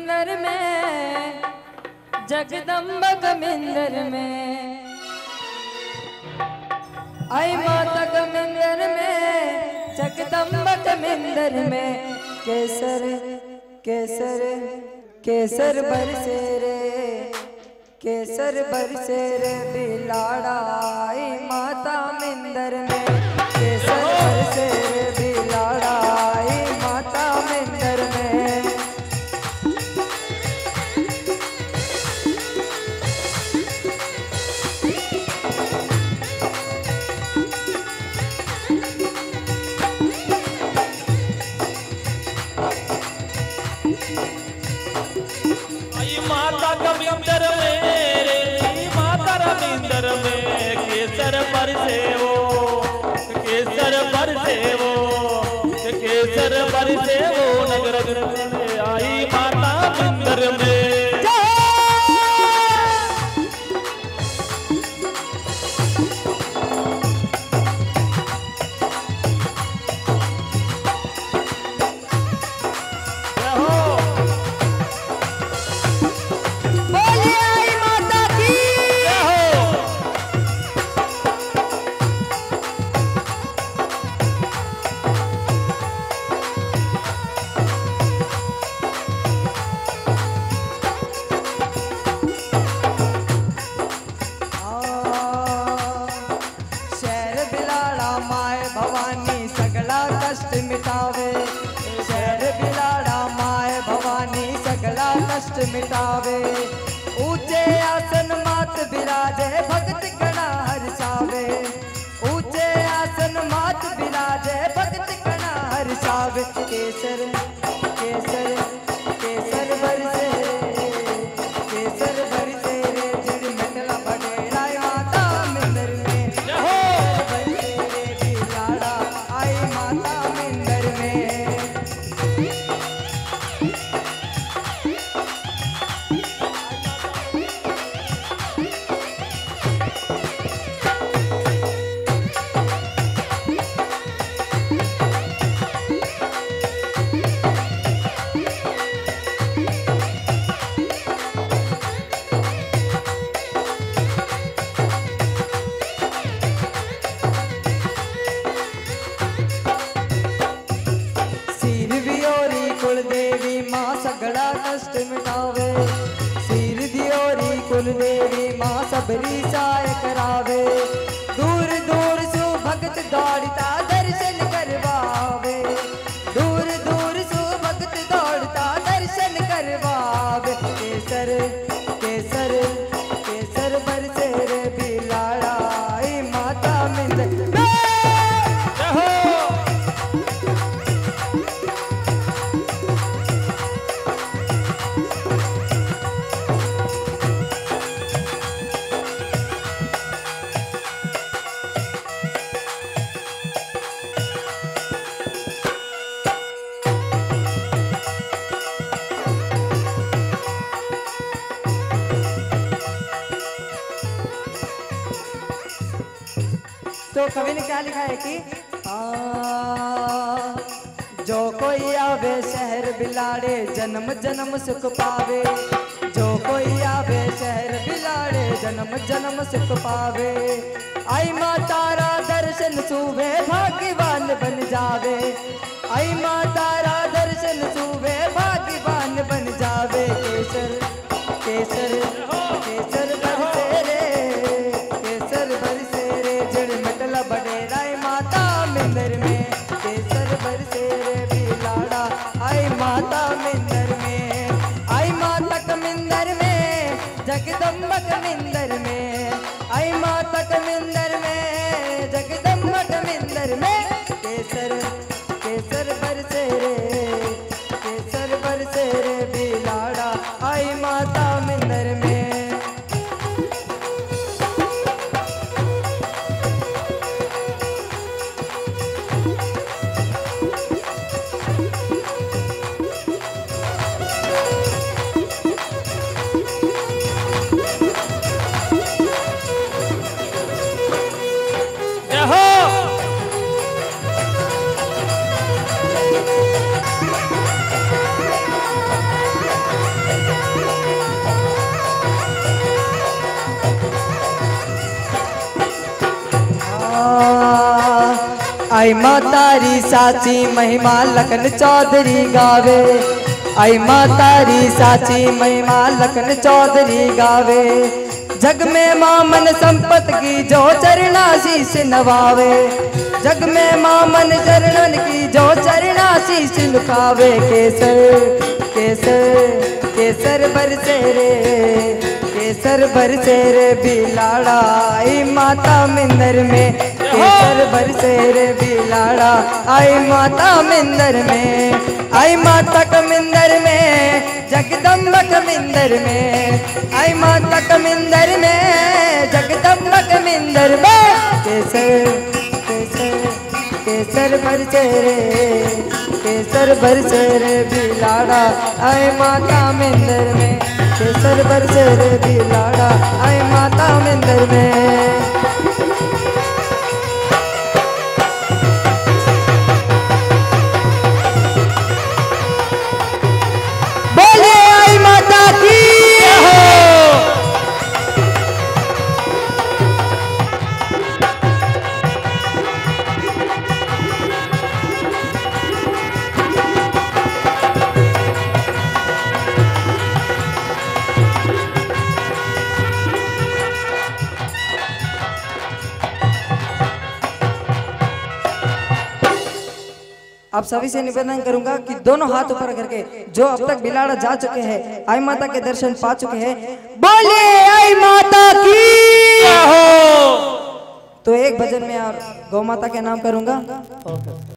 कमिंदर में, जगदम्बा कमिंदर में, आई माता कमिंदर में, जगदम्बा कमिंदर में, केसर केसर केसर बरसे रे, केसर बरसे रे बिलाड़ा, आई माता मिंदर में, केसर बरसे रे बिलाड़ा, आई माता मिंदर में। माता कमिंदर में, माता रविंदर में, केसर बरसे वो, केसर बरसे वो, केसर बरसे वो, नगर आई माता मिंदर में। मिटावे शहर बिलाड़ा, माए भवानी सगला कष्ट मिटावे, ऊंचे आसन मात बिराजे, भक्त गणा हर्षावे, ऊंचे आसन मात बिराजे, भक्त गणा हर्षावे, केसर केसर केसर बरसे, केसर बरसे रे, जिड़ मिटला बडेरा माता मिंदर में, केसर बरसे रे बिलाड़ा, आई माता मिंदर में। कुल देवी माँ सगड़ा कष्ट मिटावे, सिर दियोरी कुल देवी माँ सबरी साय करावे, दूर दूर सु भक्त दौड़ता दर्शन करवावे, दूर दूर सु भक्त दौड़ता दर्शन करवावे, केसर केसर केसर बरसे रे बिलाड़ा, आई माता मिंदर में। तो कवि ने क्या लिखा है कि जो कोई आवे शहर बिलाड़े, जन्म जन्म सुख पावे, जो कोई आवे शहर बिलाड़े, जन्म जन्म सुख पावे, आई माँ तारा दर्शन सूबे, भाग्यवान बन जावे, आई माँ तारा दर्शन सूबे, भाग्यवान बन जावे, केसर केसर केसर बरसे रे, केसर बरसे रे, जड़ मिटला बडेरा माता मिंदर में, केसर बरसे रे बिलाड़ा, आई माता मिंदर में, आई माता कमिंदर में, जगदम्बा कमिंदर में, आई माता कमिंदर में, जगदम्बा कमिंदर में, केसर केसर बरसे रे, केसर बरसे रे बिलाड़ा, आई आई माँ तारी साची महिमा लखन चौधरी गावे। आई माँ तारी साची महिमा लखन चौधरी गावे। जग में माँ मन संपत की जो चरणा शीश नवावे। जग में माँ मन चरणन की जो चरणा शीश झुकावे। केसर केसर केसर बरसे रे, केसर बरसे रे बिलाड़ा। आई माता मिंदर में केसर बरसे रे बिलाड़ा। आई माता मिंदर में, आई माता कमिंदर में, जगदम्बा कमिंदर में। आई माता कमिंदर में, जगदम्बा कमिंदर में। केसर केसर केसर बरसे रे, केसर बरसे रे बिलाड़ा। आई माता मिंदर में केसर बरसे रे बिलाड़ा। आई माता मिंदर में। बोले आई माता की आप सभी से निवेदन करूंगा कि दोनों हाथ ऊपर करके जो अब तक बिलाड़ा जा चुके हैं, आई माता के दर्शन पा चुके हैं, बोलिए आई माता की हो। तो एक भजन में और गौ माता के नाम करूंगा।